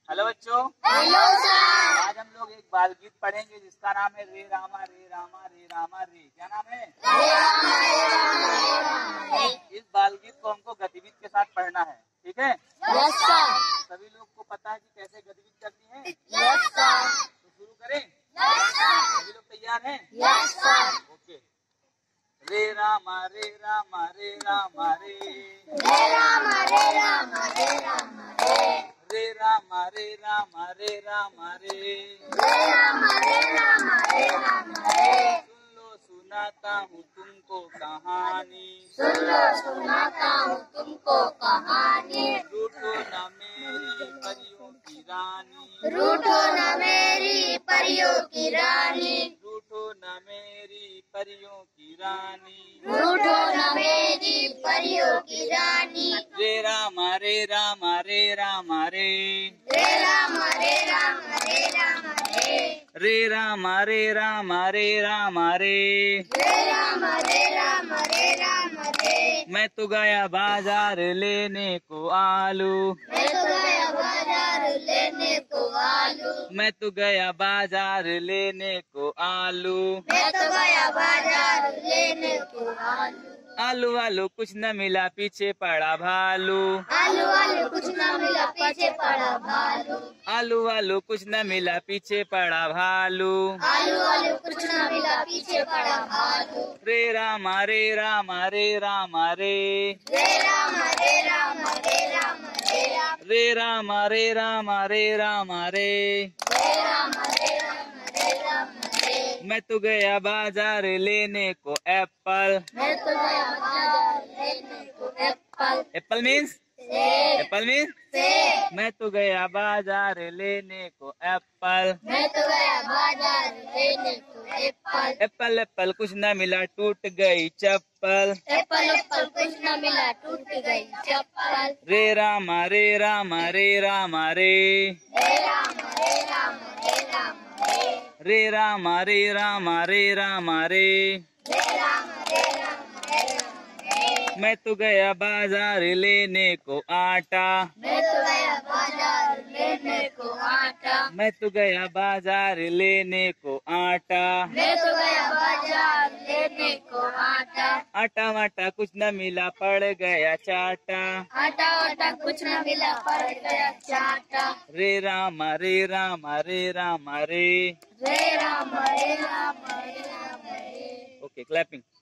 Hello बच्चों। Hello sir. आज हम लोग एक बाल गीत पढ़ेंगे जिसका नाम है रे रामा रे रामा रे रामा रे। क्या नाम है? रे रामा रे रामा रे रामा रे। इस बाल गीत को हमको गतिविधि के साथ पढ़ना है, ठीक है? Yes sir. सभी लोग को पता है कि कैसे गतिविधि करनी है? Yes sir. तो शुरू करें? Yes sir. सभी लोग तैयार हैं? Yes sir. ओके। रे रामा रे रामा रे रामा रे। रे रामा रे रामा रे रामा रे। रे रामा रे रामा रे रामा रे। रे रामा रे रामा रे रामा रे। सुन लो सुनाता हूँ तुमको कहानी। सुन लो सुनाता हूँ तुमको कहानी। रूठो न मेरी परियों की रानी। रूठो न मेरी परियों की रानी। रूठो न मेरी परियों की रानी। रूठो न मेरी परियों की रानी। रे रामा रे रामा रे रामा रे। रे रामा रे रामा रे रामा रे। रे रामा रे रामा रे रामा रे। रे रामा रे रामा रे रामा रे। मैं तो गया बाजार लेने को आलू। मैं तो गया बाजार लेने को आलू। मैं तो गया बाजार लेने को आलू। मैं तो गया बाजार लेने को आलू। आलू वालू कुछ न मिला पीछे पड़ा भालू। आलू वालू कुछ न मिला पीछे पड़ा भालू। आलू वालू कुछ न मिला पीछे पड़ा भालू। आलू वालू कुछ न मिला पीछे पड़ा भालू। रे रामा रे रामा रे रामा रे। रे रामा रे रामा रे रामा रे। रे रामा रे रामा रे रामा रे। रे रामा रे रामा रे रामा रे। मैं तो गया बाजार लेने को एप्पल। मैं तो गया बाजार लेने को एप्पल। एप्पल मीन्स सेब। एप्पल मीन्स सेब। मैं तो गया बाजार लेने को एप्पल। मैं तो गया बाजार लेने को एप्पल। एप्पल एप्पल कुछ न मिला टूट गई चप्पल। एप्पल एप्पल कुछ न मिला टूट गई चप्पल। रे रामा रे रामा रे रामा रे। रे रामा रे रामा रे रामा रे। रे रामा रे रामा रे रामा रे। रे रामा रे रामा रे रामा रे। मैं तो गया बाजार लेने को आटा। मैं तो गया बाजार लेने को आटा। मैं तो गया बाजार लेने को आटा। मैं तो गया बाजार लेने को आटा। आटा वाटा कुछ न मिला पड़ गया चाटा। आटा वाटा कुछ न मिला पड़ गया चाटा। रे रामा रे रामा रे रामा रे। रे रामा रे रामा रे रामा रे। Okay, clapping.